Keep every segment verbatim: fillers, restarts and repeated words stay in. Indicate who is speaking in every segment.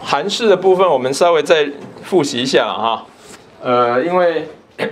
Speaker 1: 函式的部分，我们稍微再复习一下哈。呃，因为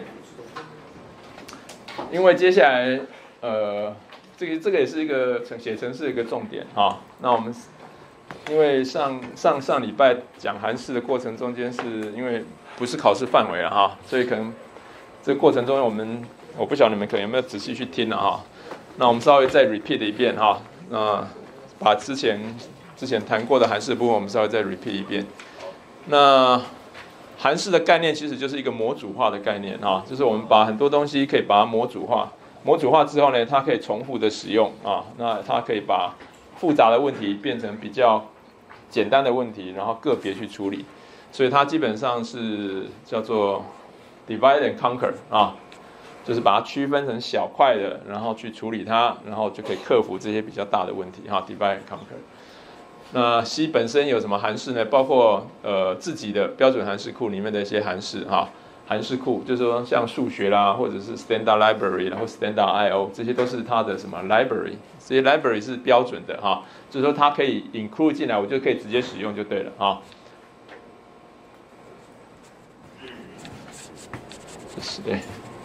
Speaker 1: 因为接下来呃，这个这个也是一个写程式的一个重点哈。那我们因为上上上礼拜讲函式的过程中间，是因为不是考试范围了哈，所以可能这个过程中我们我不晓得你们可能有没有仔细去听了哈。那我们稍微再 repeat 一遍哈。那把之前之前谈过的函式的部分，我们稍微再 repeat 一遍。那函式的概念其实就是一个模组化的概念啊，就是我们把很多东西可以把它模组化，模组化之后呢，它可以重复的使用啊，那它可以把复杂的问题变成比较简单的问题，然后个别去处理，所以它基本上是叫做 divide and conquer 啊，就是把它区分成小块的，然后去处理它，然后就可以克服这些比较大的问题哈 divide and conquer。那 C 本身有什么函式呢？包括呃自己的标准函式库里面的一些函式哈，函式库就是说像数学啦，或者是 standard library 然后 standard I O 这些都是它的什么 library， 这些 library 是标准的哈，就是说它可以 include 进来，我就可以直接使用就对了哈。是对。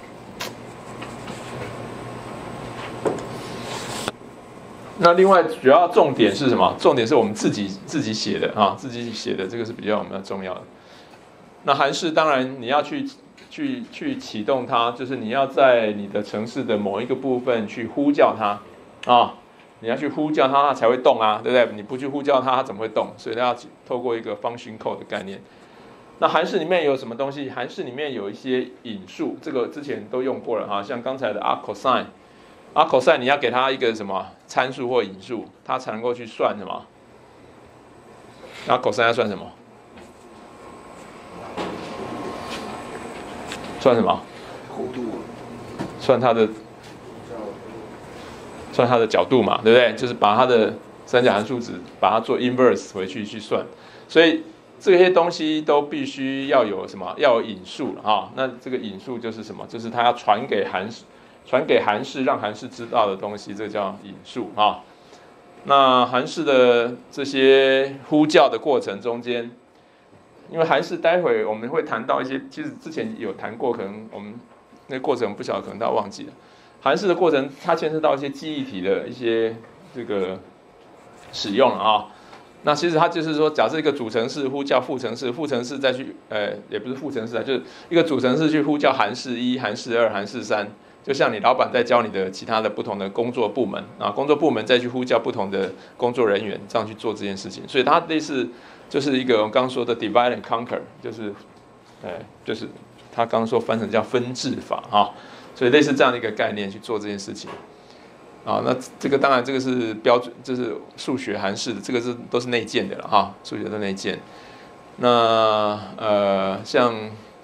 Speaker 1: 那另外主要重点是什么？重点是我们自己自己写的啊，自己写的这个是比较我们重要的。那函式当然你要去去去启动它，就是你要在你的程式的某一个部分去呼叫它啊，你要去呼叫它，它才会动啊，对不对？你不去呼叫它，它怎么会动？所以它要透过一个 function call 的概念。那函式里面有什么东西？函式里面有一些引数，这个之前都用过了哈，像刚才的 arccosine。啊 cosine 你要给它一个什么参数或引数，它才能够去算什么？啊 cosine 要算什么？算什么？
Speaker 2: 弧度。
Speaker 1: 算它的，算它的角度嘛，对不对？就是把它的三角函数值，把它做 inverse 回去去算。所以这些东西都必须要有什么？要有引数了啊。那这个引数就是什么？就是它要传给函数。传给函式，让函式知道的东西，这叫引数啊。那函式的这些呼叫的过程中间，因为函式待会我们会谈到一些，其实之前有谈过，可能我们那个过程不晓得，可能大家忘记了。函式的过程，它牵涉到一些记忆体的一些这个使用了啊。那其实它就是说，假设一个主程式呼叫副程式，副程式再去呃，也不是副程式啊，就是一个主程式去呼叫函式一、函式二、函式三。就像你老板在教你的其他的不同的工作部门啊，工作部门再去呼叫不同的工作人员，这样去做这件事情，所以它类似就是一个我们刚刚说的 divide and conquer， 就是，呃，就是他刚刚说翻成叫分治法啊，所以类似这样的一个概念去做这件事情啊。那这个当然这个是标准，这是数学函式的，这个是都是内建的了哈，数学都内建。那呃像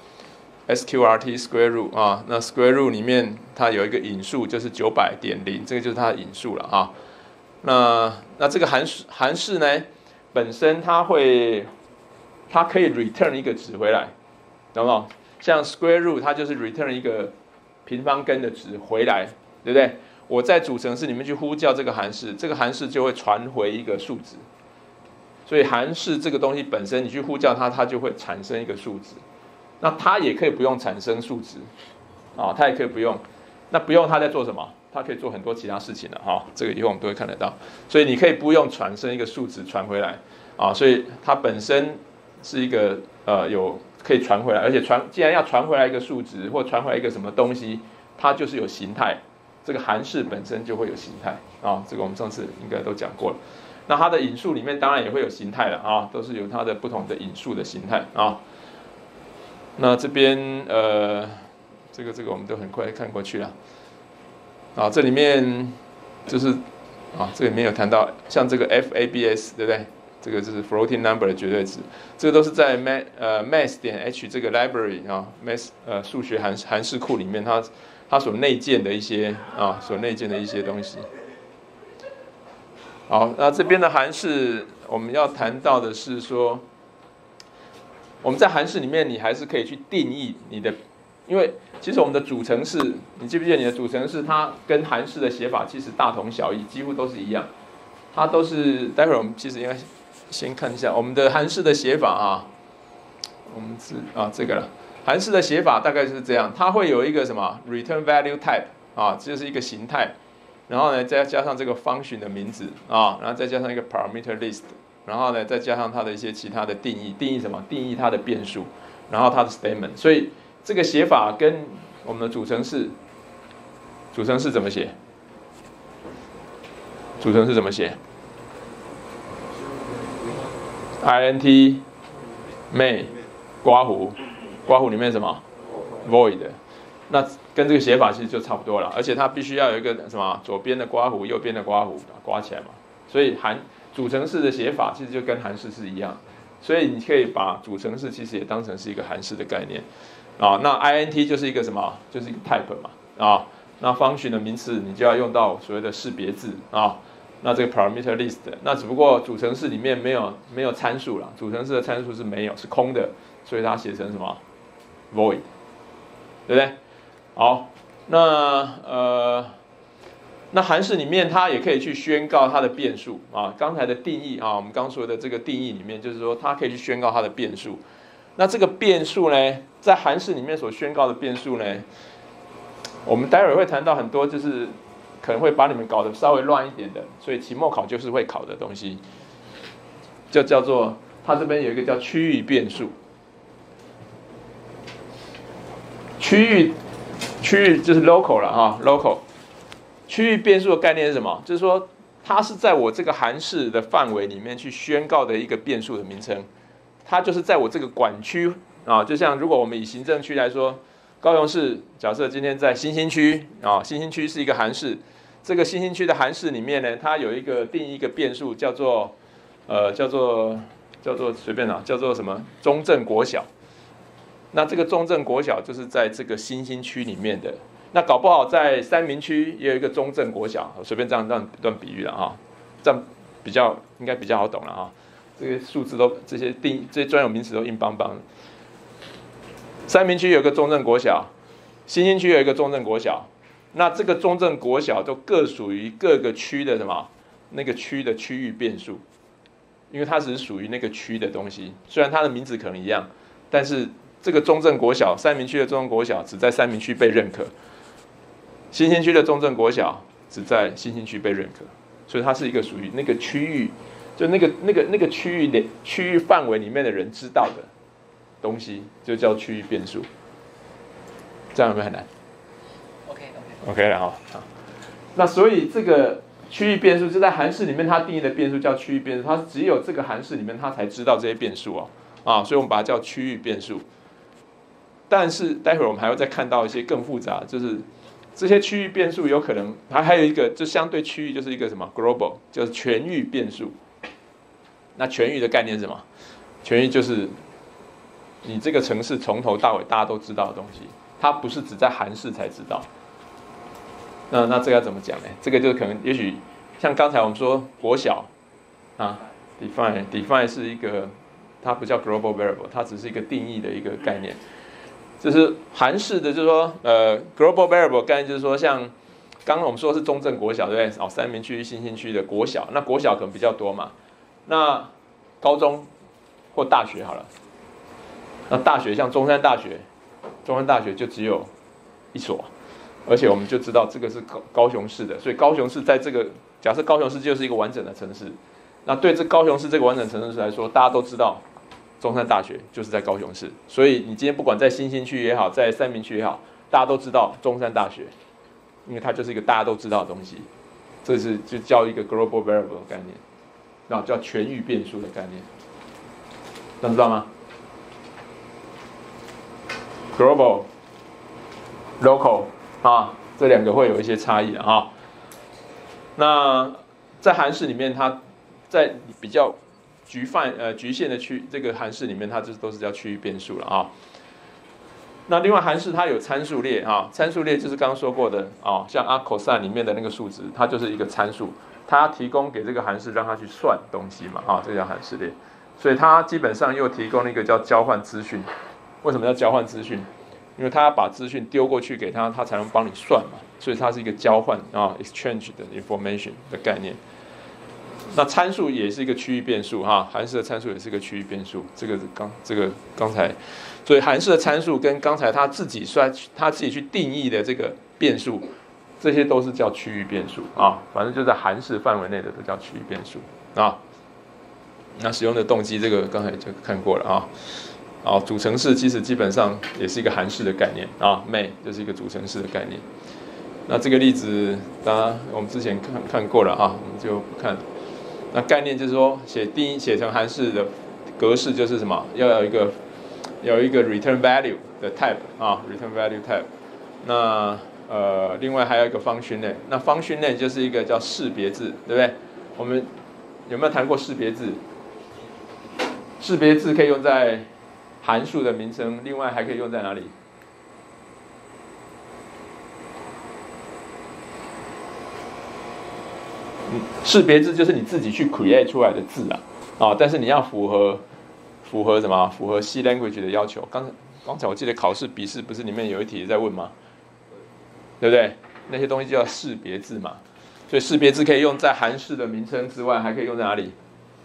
Speaker 1: S Q R T square root 啊，那 square root 里面它有一个引数，就是九百点零，这个就是它的引数了啊。那那这个函数函式呢，本身它会，它可以 return 一个值回来，懂不懂？像 square root 它就是 return 一个平方根的值回来，对不对？我在主程式里面去呼叫这个函式，这个函式就会传回一个数值。所以函式这个东西本身，你去呼叫它，它就会产生一个数值。那它也可以不用产生数值，啊，它也可以不用。那不用它在做什么？它可以做很多其他事情的哈，这个以后我们都会看得到。所以你可以不用产生一个数值传回来，啊，所以它本身是一个呃有可以传回来，而且传既然要传回来一个数值或传回来一个什么东西，它就是有形态。这个函式本身就会有形态啊，这个我们上次应该都讲过了。那它的引数里面当然也会有形态了啊，都是有它的不同的引数的形态啊。那这边呃，这个这个我们都很快看过去了，啊，这里面就是啊，这里面有谈到像这个 F A B S 对不对？这个就是 floating number 的绝对值，这个都是在 math 呃 math 点 h 这个 library 啊 math 呃数学函函式库里面，它它所内建的一些啊所内建的一些东西。好，那这边的函式我们要谈到的是说。我们在函式里面，你还是可以去定义你的，因为其实我们的主程式，你记不记得你的主程式，它跟函式的写法其实大同小异，几乎都是一样。它都是，待会儿我们其实应该先看一下我们的函式的写法啊，我们是啊这个了，函式的写法大概就是这样，它会有一个什么 return value type 啊，这就是一个形态，然后呢再加上这个 function 的名字啊，然后再加上一个 parameter list， 然后呢再加上它的一些其他的定义，定义什么？定义它的变数，然后它的 statement， 所以这个写法跟我们的主程式，主程式怎么写？主程式怎么写 ？int main 刮弧，刮弧里面什么 void， 那跟这个写法其实就差不多了，而且它必须要有一个什么左边的刮弧，右边的刮弧，刮起来嘛。所以函主程式的写法其实就跟函式是一样，所以你可以把主程式其实也当成是一个函式的概念啊。那 int 就是一个什么？就是一个 type 嘛啊。那 function 的名词你就要用到所谓的识别字啊。那这个 parameter list， 那只不过主程式里面没有没有参数了，主程式的参数是没有，是空的，所以它写成什么 void， 对不对？好，那呃，那函式里面它也可以去宣告它的变数啊。刚才的定义啊，我们刚说的这个定义里面，就是说它可以去宣告它的变数。那这个变数呢，在函式里面所宣告的变数呢，我们待会儿会谈到很多，就是可能会把你们搞得稍微乱一点的，所以期末考就是会考的东西，就叫做它这边有一个叫区域变数。区域区域就是 local 了哈 ，local 区域变数的概念是什么？就是说它是在我这个函式的范围里面去宣告的一个变数的名称，它就是在我这个管区啊，就像如果我们以行政区来说，高雄市假设今天在新兴区啊，新兴区是一个函式。这个新兴区的函式里面呢，它有一个定义一个变数，叫做呃叫做叫做随便啊，叫做什么中正国小。那这个中正国小就是在这个新兴区里面的。那搞不好在三民区也有一个中正国小，随便这样乱乱比喻了哈，这样比较应该比较好懂了哈。这些数字都这些定这些专有名词都硬邦邦的。三民区有一个中正国小，新兴区有一个中正国小。那这个中正国小都各属于各个区的什么那个区的区域变数，因为它只是属于那个区的东西，虽然它的名字可能一样，但是这个中正国小三民区的中正国小只在三民区被认可，新兴区的中正国小只在新兴区被认可，所以它是一个属于那个区域，就那个那个那个区域的区域范围里面的人知道的东西，就叫区域变数。这样有没有很难？ OK 了哈，好，那所以这个区域变数就在函式里面，它定义的变数叫区域变数，它只有这个函式里面它才知道这些变数哦，啊，所以我们把它叫区域变数。但是待会儿我们还会再看到一些更复杂，就是这些区域变数有可能还还有一个就相对区域就是一个什么 global， 就是全域变数。那全域的概念是什么？全域就是你这个程式从头到尾大家都知道的东西，它不是只在函式才知道。那那这个要怎么讲呢？这个就可能也许像刚才我们说国小啊 ，define define 是一个，它不叫 global variable， 它只是一个定义的一个概念。就是函式的，就是说呃 global variable 概念就是说，像刚刚我们说是中正国小，对不对？哦，三民区、新兴区的国小，那国小可能比较多嘛。那高中或大学好了，那大学像中山大学，中山大学就只有一所。而且我们就知道这个是高高雄市的，所以高雄市在这个假设高雄市就是一个完整的城市，那对这高雄市这个完整城市来说，大家都知道中山大学就是在高雄市，所以你今天不管在新兴区也好，在三民区也好，大家都知道中山大学，因为它就是一个大家都知道的东西，这是就叫一个 global variable 的概念，那叫全域变数的概念，大家知道吗 ？global local 啊，这两个会有一些差异啊。那在函式里面，它在比较局范呃局限的区这个函式里面，它就是都是叫区域变数了啊。那另外函式它有参数列啊，参数列就是刚刚说过的啊，像阿 cos 里面的那个数值，它就是一个参数，它提供给这个函式让它去算东西嘛啊，这个叫函式列。所以它基本上又提供了一个叫交换资讯。为什么叫交换资讯？因为他要把资讯丢过去给他，他才能帮你算嘛，所以它是一个交换啊 ，exchange 的 information 的概念。 那参数也是一个区域变数哈，韩式的参数也是一个区域变数。这个刚这个刚才，所以韩式的参数跟刚才他自己算他自己去定义的这个变数，这些都是叫区域变数啊。反正就在韩式范围内的都叫区域变数啊。那使用的动机这个刚才就看过了啊。好，组成式其实基本上也是一个韩式的概念啊 ，may 就是一个组成式的概念。那这个例子当然我们之前看看过了啊，我们就不看了。那概念就是说，写定义写成韩式的格式就是什么？要有一个要有一个 return value 的 type 啊 ，return value type。那呃，另外还有一个 function name， 那 function name 就是一个叫识别字，对不对？我们有没有谈过识别字？识别字可以用在函数的名称，另外还可以用在哪里？嗯，识别字就是你自己去 create 出来的字啊，啊，但是你要符合符合什么？符合 C language 的要求。刚才刚才我记得考试笔试不是里面有一题在问吗？对不对？那些东西叫识别字嘛，所以识别字可以用在函式的名称之外，还可以用在哪里？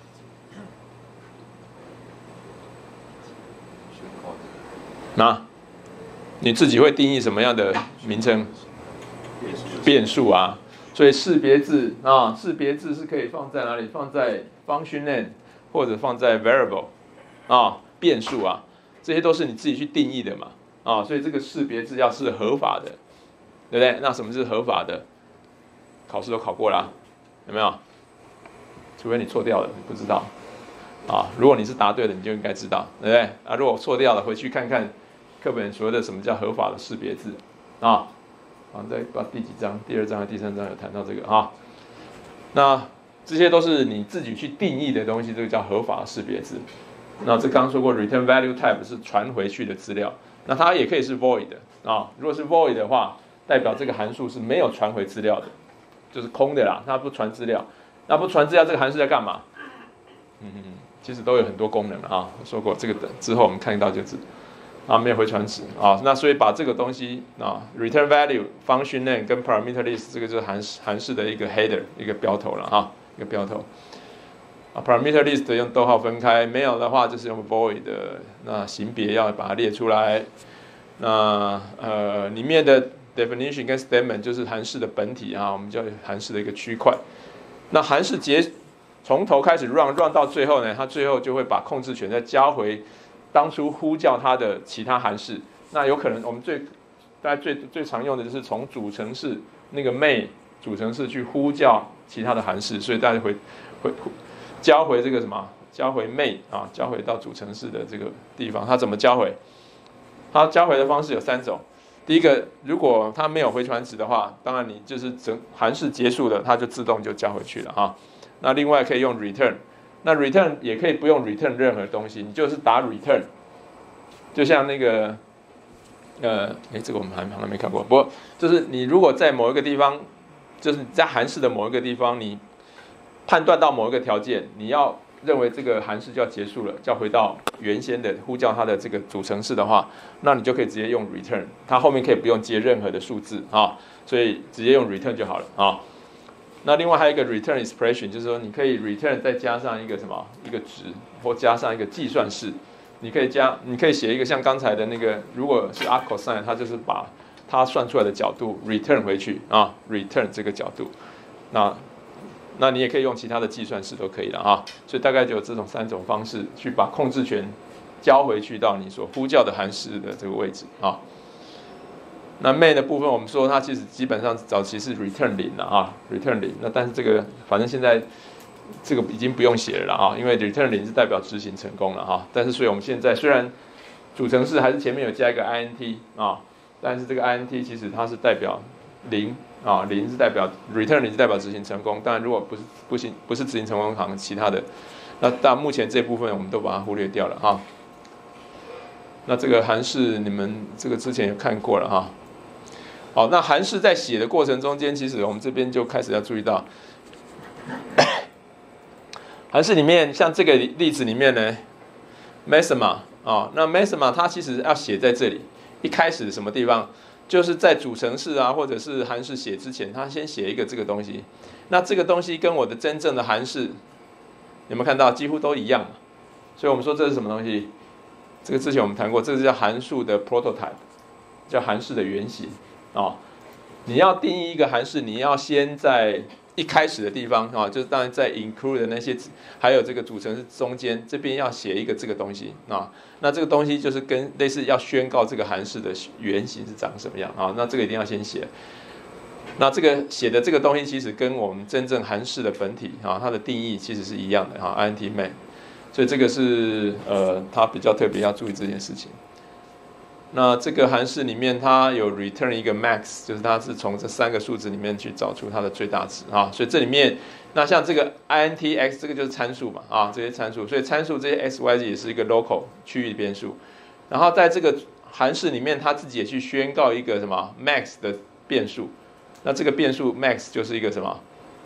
Speaker 1: 那你自己会定义什么样的名称？变数啊，所以识别字啊，识别字是可以放在哪里？放在 function name 或者放在 variable 啊，变数啊，这些都是你自己去定义的嘛啊，所以这个识别字要是合法的，对不对？那什么是合法的？考试都考过啦，有没有？除非你错掉了，你不知道啊。如果你是答对的，你就应该知道，对不对？啊，如果错掉了，回去看看课本所谓的什么叫合法的识别字啊？好，在不知道第几章，第二章还是第三章有谈到这个啊。那这些都是你自己去定义的东西，这个叫合法的识别字。那这刚刚说过 ，return value type 是传回去的资料，那它也可以是 void 的啊。如果是 void 的话，代表这个函数是没有传回资料的，就是空的啦，它不传资料。那不传资料，这个函数在干嘛？嗯，其实都有很多功能啊。我说过这个之后我们看到就知。啊，没有回传值啊，那所以把这个东西啊 ，return value、function name 跟 parameter list 这个就是韩韩式的一个 header 一个标头了哈，一个标头。啊 ，parameter list 用逗号分开，没有的话就是用 void 的。那型别要把它列出来。那呃里面的 definition 跟 statement 就是韩式的本体啊，我们叫韩式的一个区块。那韩式结从头开始 run run 到最后呢，它最后就会把控制权再交回当初呼叫它的其他函式。那有可能我们最大家最最常用的就是从主程式那个 main 主程式去呼叫其他的函式，所以大家会会交回这个什么？交回 main 啊，交回到主程式的这个地方。它怎么交回？它交回的方式有三种。第一个，如果它没有回传值的话，当然你就是整函式结束了，它就自动就交回去了哈。那另外可以用 return， 那 return 也可以不用 return 任何东西，你就是打 return， 就像那个呃，哎，这个我们还还没看过。不过就是你如果在某一个地方，就是在函式的某一个地方，你判断到某一个条件，你要认为这个函式就要结束了，就要回到原先的呼叫它的这个主程式的话，那你就可以直接用 return， 它后面可以不用接任何的数字啊，所以直接用 return 就好了啊。那另外还有一个 return expression， 就是说你可以 return 再加上一个什么一个值，或加上一个计算式，你可以加，你可以写一个像刚才的那个，如果是 arc cosine， 它就是把它算出来的角度 return 回去啊 ，return 这个角度，那那你也可以用其他的计算式都可以了啊。所以大概就有这种三种方式去把控制权交回去到你所呼叫的函式的这个位置啊。那 main 的部分，我们说它其实基本上早期是 return 零了啊 ，return 零。那但是这个反正现在这个已经不用写了啊，因为 return 零是代表执行成功了哈。但是所以我们现在虽然主程式还是前面有加一个 int 啊，但是这个 int 其实它是代表零啊，零是代表 return 零是代表执行成功。当然如果不是不行不是执行成功，好像其他的，那到目前这部分我们都把它忽略掉了哈。那这个函式你们这个之前有看过了哈。好，那函式在写的过程中间，其实我们这边就开始要注意到，函式里面像这个例子里面呢 ，Maxima 啊，那 Maxima 它其实要写在这里，一开始什么地方，就是在主程式啊或者是函式写之前，它先写一个这个东西， 那这个东西跟我的真正的函式有没有看到几乎都一样嘛？所以我们说这是什么东西？这个之前我们谈过，这是叫函数的 prototype， 叫函式的原型啊、哦。你要定义一个函式，你要先在一开始的地方啊、哦，就是当然在 include 的那些，还有这个组成是中间这边要写一个这个东西啊、哦。那这个东西就是跟类似要宣告这个函式的原型是长什么样啊、哦。那这个一定要先写。那这个写的这个东西其实跟我们真正函式的本体啊、哦，它的定义其实是一样的啊 ，int main。所以这个是呃，它比较特别要注意这件事情。那这个函式里面，它有 return 一个 max， 就是它是从这三个数字里面去找出它的最大值啊。所以这里面，那像这个 int x 这个就是参数嘛啊，这些参数，所以参数这些 x y z 也是一个 local 区域变数。然后在这个函式里面，它自己也去宣告一个什么 max 的变数。那这个变数 max 就是一个什么？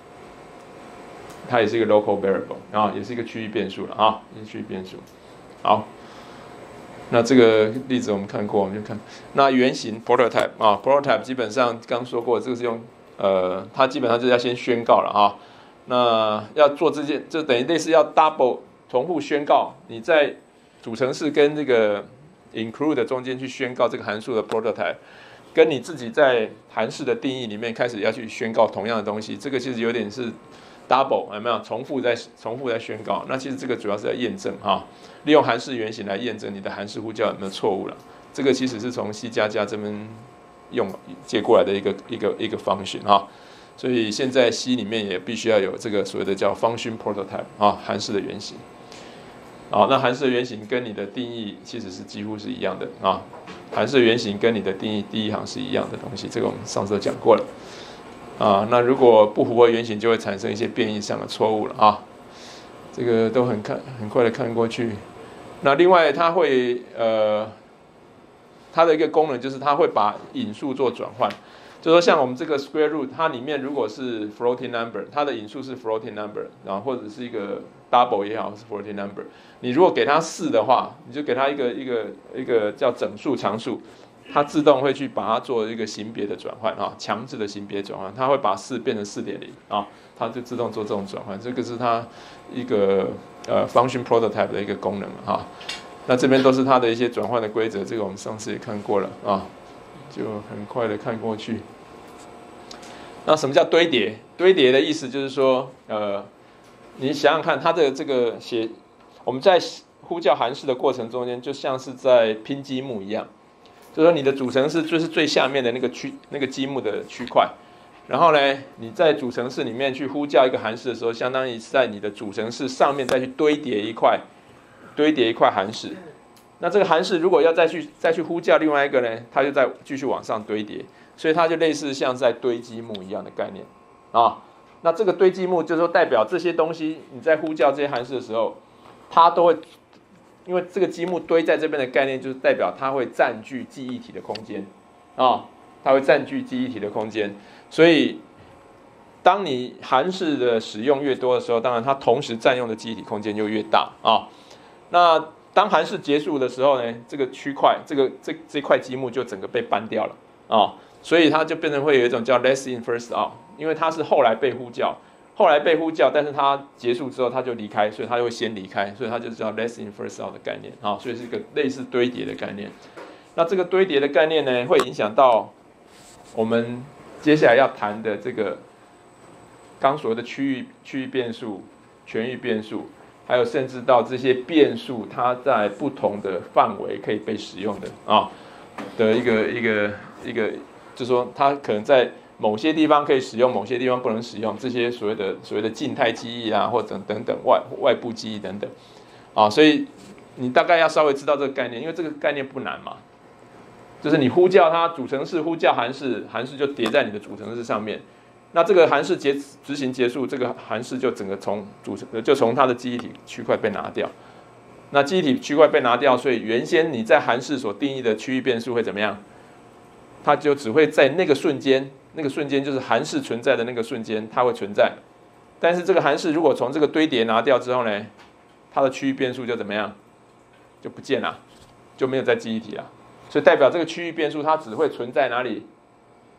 Speaker 1: 它也是一个 local variable 啊，也是一个区域变数了啊，也是区域变数。好。那这个例子我们看过，我们就看那原型 prototype 啊 ，prototype 基本上刚说过，这个是用呃，它基本上就是要先宣告了啊。那要做这件，就等于类似要 double 重复宣告，你在主程式跟这个 include 中间去宣告这个函数的 prototype， 跟你自己在函式的定义里面开始要去宣告同样的东西，这个其实有点是 double 有没有重复在重复在宣告？那其实这个主要是在验证哈。利用函式原型来验证你的函式呼叫有没有错误了，这个其实是从 C 加加这边用借过来的一个一个一个 function 哈，所以现在 C 里面也必须要有这个所谓的叫 function prototype 啊，函式的原型。好，那函式的原型跟你的定义其实是几乎是一样的啊，函式的原型跟你的定义第一行是一样的东西，这个我们上次都讲过了啊。那如果不符合原型，就会产生一些变异上的错误了啊，这个都很看很快的看过去。那另外，它会呃，它的一个功能就是它会把引数做转换，就说像我们这个 square root， 它里面如果是 floating number， 它的引数是 floating number， 然后或者是一个 double 也好是 floating number， 你如果给它四的话，你就给它一个一个一个叫整数常数，它自动会去把它做一个型别的转换啊，强制的型别转换，它会把四变成 四点零 啊，它就自动做这种转换，这个是它一个呃 function prototype 的一个功能啊。那这边都是它的一些转换的规则，这个我们上次也看过了啊，就很快的看过去。那什么叫堆叠？堆叠的意思就是说，呃，你想想看，它的这个写我们在呼叫函式的过程中间，就像是在拼积木一样。就是说你的主程式就是最下面的那个区那个积木的区块，然后呢，你在主程式里面去呼叫一个函式的时候，相当于是在你的主程式上面再去堆叠一块堆叠一块函式。那这个函式如果要再去再去呼叫另外一个呢，它就再继续往上堆叠，所以它就类似像在堆积木一样的概念啊。那这个堆积木就是说代表这些东西你在呼叫这些函式的时候，它都会。因为这个积木堆在这边的概念，就是代表它会占据记忆体的空间啊，它会占据记忆体的空间。所以，当你函式的使用越多的时候，当然它同时占用的记忆体空间就越大啊。那当函式结束的时候呢，这个区块，这个这这块积木就整个被搬掉了啊，所以它就变成会有一种叫 last in first out， 因为它是后来被呼叫。后来被呼叫，但是它结束之后它就离开，所以它会先离开，所以它就叫 last in first out 的概念啊，所以是一个类似堆叠的概念。那这个堆叠的概念呢，会影响到我们接下来要谈的这个刚所谓的区域区域变数、全域变数，还有甚至到这些变数它在不同的范围可以被使用的啊的一个一个一个，就是说它可能在某些地方可以使用，某些地方不能使用，这些所谓的所谓的静态记忆啊，或者等等外外部记忆等等，啊，所以你大概要稍微知道这个概念，因为这个概念不难嘛，就是你呼叫它主程式呼叫函式，函式就叠在你的主程式上面，那这个函式结执行结束，这个函式就整个从主就从它的记忆体区块被拿掉，那记忆体区块被拿掉，所以原先你在函式所定义的区域变数会怎么样？它就只会在那个瞬间。那个瞬间就是函式存在的那个瞬间，它会存在。但是这个函式如果从这个堆叠拿掉之后呢，它的区域变数就怎么样？就不见了，就没有在记忆体了。所以代表这个区域变数它只会存在哪里？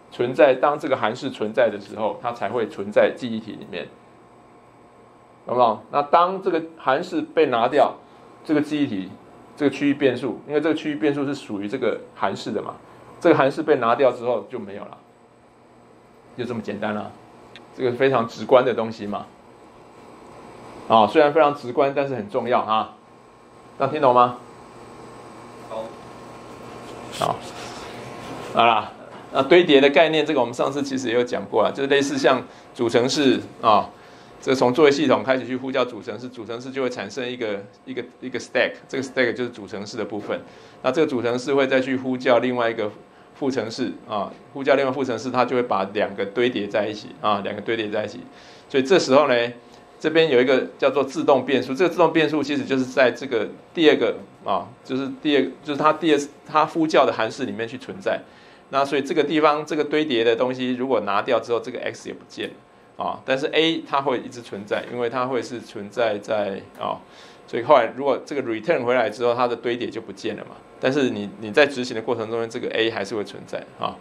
Speaker 1: 存在，当这个函式存在的时候，它才会存在记忆体里面，懂不懂？那当这个函式被拿掉，这个记忆体这个区域变数，因为这个区域变数是属于这个函式的嘛，这个函式被拿掉之后就没有了，就这么简单了。这个非常直观的东西嘛，啊、哦，虽然非常直观，但是很重要啊。这样听懂吗？
Speaker 2: 好，
Speaker 1: 好，好啦。那堆叠的概念，这个我们上次其实也有讲过啊，就是类似像组程式啊。这从作业系统开始去呼叫主程式，主程式就会产生一个一个一个 stack， 这个 stack 就是主程式的部分。那这个主程式会再去呼叫另外一个副程式啊，呼叫另外副程式，它就会把两个堆叠在一起啊，两个堆叠在一起。所以这时候呢，这边有一个叫做自动变数，这个自动变数其实就是在这个第二个啊，就是第二就是它第二它呼叫的函式里面去存在。那所以这个地方这个堆叠的东西如果拿掉之后，这个 x 也不见了。啊，但是 A 它会一直存在，因为它会是存在在啊，所以后来如果这个 return 回来之后，它的堆叠就不见了嘛。但是你你在执行的过程中，这个 A 还是会存在啊。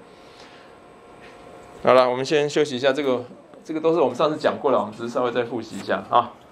Speaker 1: 好了，我们先休息一下，这个这个都是我们上次讲过了，我们只是稍微再复习一下啊。